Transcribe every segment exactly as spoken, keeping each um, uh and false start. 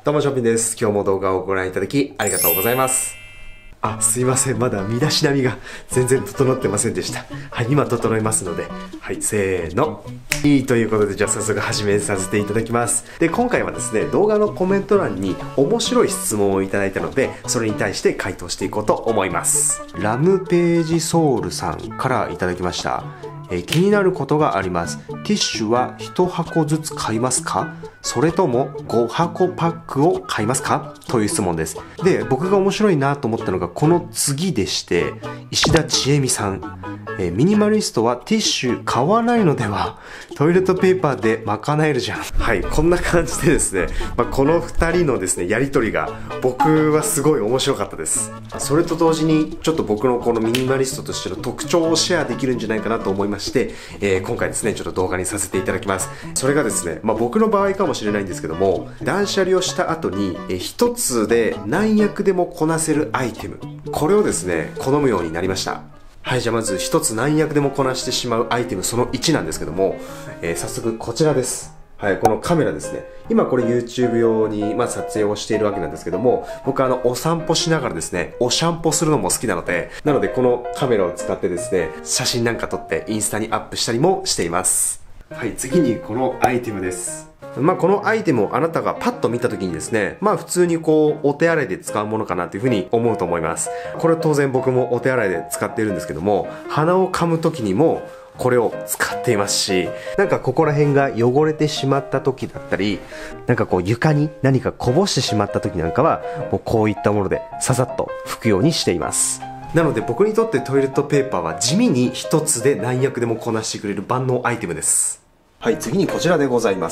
どうも、ショッピンです。今日も動画をご覧いただきありがとうございます。あ、すいません。まだ身だしなみが全然整ってませんでした。はい、今整いますので。はい、せーの。いいということで、じゃあ早速始めさせていただきます。で、今回はですね、動画のコメント欄に面白い質問をいただいたので、それに対して回答していこうと思います。ラムページソウルさんからいただきました。えー、気になることがあります。ティッシュはいちはこずつ買いますか？それともごはこパックを買いますか？という質問です。で、僕が面白いなと思ったのがこの次でして、石田千恵美さん。えー、ミニマリストはティッシュ買わないのでは？トイレットペーパーで賄えるじゃん。はい、こんな感じでですね、まあ、このふたりのですね、やりとりが僕はすごい面白かったです。それと同時に、ちょっと僕のこのミニマリストとしての特徴をシェアできるんじゃないかなと思いまして、えー、今回ですね、ちょっと動画にさせていただきます。それがですね、まあ、僕の場合かもしれないんですけども、断捨離をした後に、えー、一つで何役でもこなせるアイテム。これをですね、好むようになりました。はい、じゃあまず一つ何役でもこなしてしまうアイテムそのいちなんですけども、えー、早速こちらです。はい、このカメラですね。今これ YouTube 用に、まあ、撮影をしているわけなんですけども、僕はあの、お散歩しながらですね、お散歩するのも好きなので、なのでこのカメラを使ってですね、写真なんか撮ってインスタにアップしたりもしています。はい、次にこのアイテムです。まあこのアイテムをあなたがパッと見た時にですね、まあ普通にこうお手洗いで使うものかなというふうに思うと思います。これ当然僕もお手洗いで使っているんですけども、鼻を噛む時にもこれを使っていますし、なんかここら辺が汚れてしまった時だったり、なんかこう床に何かこぼしてしまった時なんかは、もうこういったものでささっと拭くようにしています。なので僕にとってトイレットペーパーは地味に一つで何役でもこなしてくれる万能アイテムです。はい、次にこちらでございます。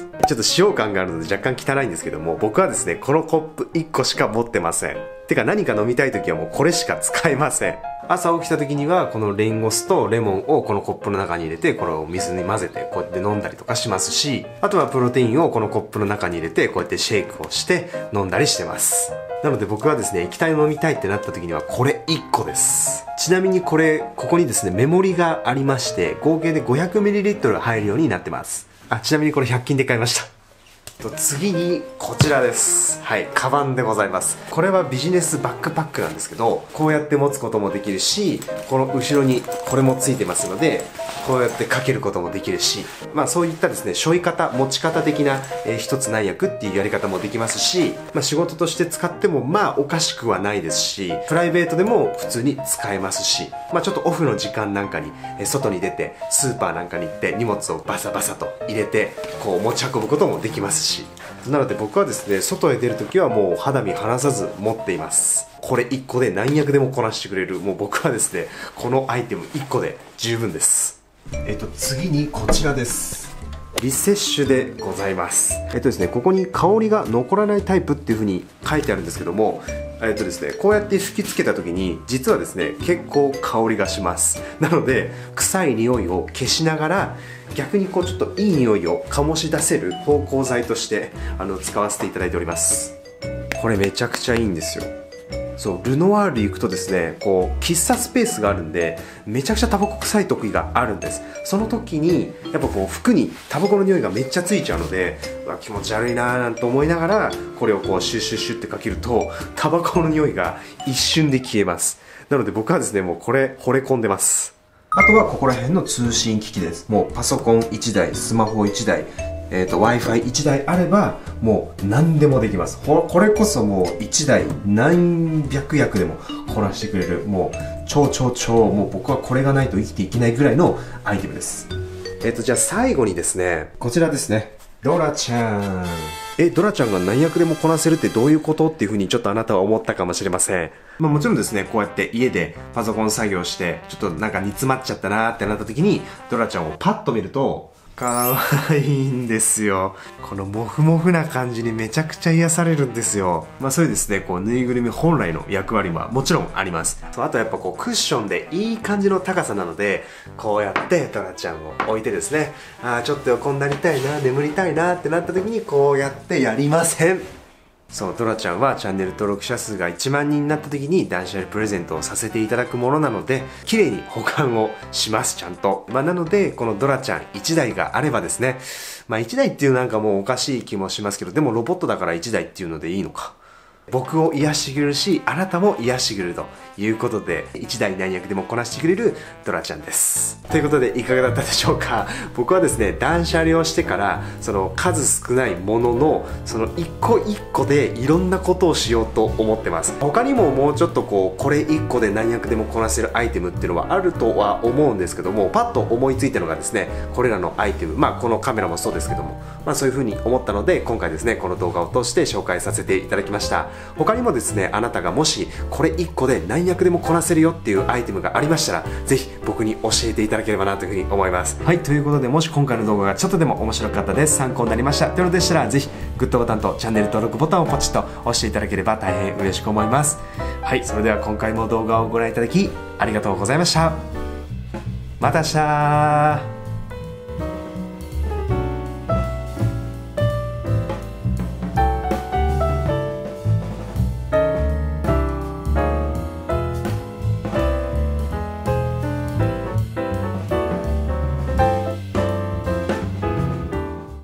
ちょっと使用感があるので若干汚いんですけども、僕はですね、このコップいっこしか持ってません。てか何か飲みたい時はもうこれしか使えません。朝起きた時にはこのレンゴスとレモンをこのコップの中に入れて、これを水に混ぜてこうやって飲んだりとかしますし、あとはプロテインをこのコップの中に入れてこうやってシェイクをして飲んだりしてます。なので僕はですね、液体を飲みたいってなった時にはこれいっこです。ちなみにこれ、ここにですね、メモリがありまして、合計で ごひゃくミリリットル 入るようになってます。あ、ちなみにこれひゃく均で買いました。次にこちらです。はい、カバンでございます。これはビジネスバックパックなんですけど、こうやって持つこともできるし、この後ろにこれもついてますので、こうやってかけることもできるし、まあそういったですね、背負い方、持ち方的な、えー、一つ何役っていうやり方もできますし、まあ仕事として使ってもまあおかしくはないですし、プライベートでも普通に使えますし、まあちょっとオフの時間なんかに、えー、外に出て、スーパーなんかに行って荷物をバサバサと入れて、こう持ち運ぶこともできますし、なので僕はですね、外へ出るときはもう肌身離さず持っています。これいっこで何役でもこなしてくれる、もう僕はですね、このアイテムいっこで十分です。えっと次にこちらです。リセッシュでございます。えっとですね、ここに香りが残らないタイプっていう風に書いてあるんですけども、えっとですね、こうやって吹きつけた時に実はですね、結構香りがします。なので臭い匂いを消しながら、逆にこうちょっといい匂いを醸し出せる芳香剤としてあの使わせていただいております。これめちゃくちゃいいんですよ。そう、ルノワール行くとですね、こう喫茶スペースがあるんで、めちゃくちゃタバコ臭い時があるんです。その時にやっぱこう服にタバコの匂いがめっちゃついちゃうので、うわ気持ち悪いなーなんて思いながら、これをこうシュッシュッシュッってかけるとタバコの匂いが一瞬で消えます。なので僕はですね、もうこれ惚れ込んでます。あとはここら辺の通信機器です。もうパソコンいちだい、スマホいちだい、えーと Wi-Fi いちだいあればもう何でもできます。これこそもういちだい何百役でもこなしてくれる、もう超超超、もう僕はこれがないと生きていけないぐらいのアイテムです。えっとじゃあ最後にですね、こちらですね、ドラちゃん。え、ドラちゃんが何役でもこなせるってどういうことっていう風にちょっとあなたは思ったかもしれません。まあもちろんですね、こうやって家でパソコン作業してちょっとなんか煮詰まっちゃったなーってなった時にドラちゃんをパッと見るとかわいいんですよ。このモフモフな感じにめちゃくちゃ癒されるんですよ。まあそういうですね、こうぬいぐるみ本来の役割はもちろんあります。そう、あとやっぱこうクッションでいい感じの高さなので、こうやってドラちゃんを置いてですね、あーちょっと横になりたいな、眠りたいなってなった時にこうやってやりません。 そうドラちゃんはチャンネル登録者数がいちまんにんになった時に断捨離プレゼントをさせていただくものなので、綺麗に保管をします、ちゃんと。まあ、なのでこのドラちゃんいちだいがあればですね、まあいちだいっていうなんかもうおかしい気もしますけど、でもロボットだからいちだいっていうのでいいのか。僕を癒してくれるし、あなたも癒してくれるということで、一台何役でもこなしてくれるドラちゃんです。ということでいかがだったでしょうか。僕はですね、断捨離をしてからその数少ないもののその一個一個でいろんなことをしようと思ってます。他にももうちょっとこうこれいっこで何役でもこなせるアイテムっていうのはあるとは思うんですけども、パッと思いついたのがですね、これらのアイテム、まあこのカメラもそうですけども、まあそういう風に思ったので、今回ですねこの動画を通して紹介させていただきました。他にもですね、あなたがもしこれいっこで何役でもこなせるよっていうアイテムがありましたら、ぜひ僕に教えていただければなというふうに思います。はい、ということで、もし今回の動画がちょっとでも面白かったです、参考になりましたというのでしたら、ぜひグッドボタンとチャンネル登録ボタンをポチッと押していただければ大変嬉しく思います。はい、それでは今回も動画をご覧いただきありがとうございました。また明日。